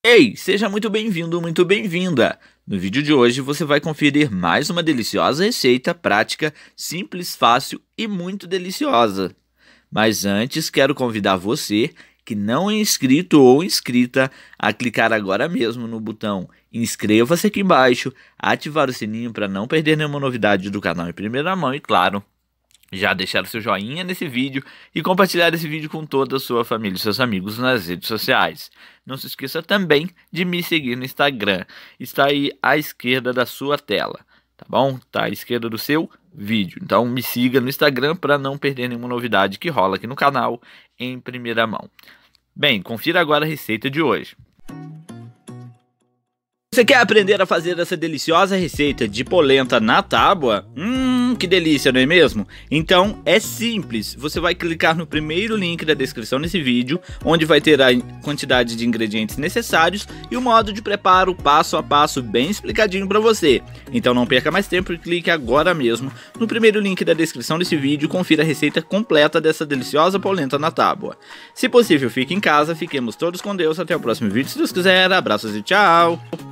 Ei, seja muito bem-vindo, muito bem-vinda! No vídeo de hoje você vai conferir mais uma deliciosa receita prática, simples, fácil e muito deliciosa. Mas antes, quero convidar você que não é inscrito ou inscrita a clicar agora mesmo no botão inscreva-se aqui embaixo, ativar o sininho para não perder nenhuma novidade do canal em primeira mão e, claro, já deixar o seu joinha nesse vídeo e compartilhar esse vídeo com toda a sua família e seus amigos nas redes sociais. Não se esqueça também de me seguir no Instagram. Está aí à esquerda da sua tela, tá bom? Está à esquerda do seu vídeo. Então me siga no Instagram para não perder nenhuma novidade que rola aqui no canal em primeira mão. Bem, confira agora a receita de hoje. Você quer aprender a fazer essa deliciosa receita de polenta na tábua? Que delícia, não é mesmo? Então é simples, você vai clicar no primeiro link da descrição desse vídeo, onde vai ter a quantidade de ingredientes necessários e o modo de preparo passo a passo bem explicadinho para você. Então não perca mais tempo e clique agora mesmo no primeiro link da descrição desse vídeo e confira a receita completa dessa deliciosa polenta na tábua. Se possível, fique em casa, fiquemos todos com Deus, até o próximo vídeo se Deus quiser, abraços e tchau!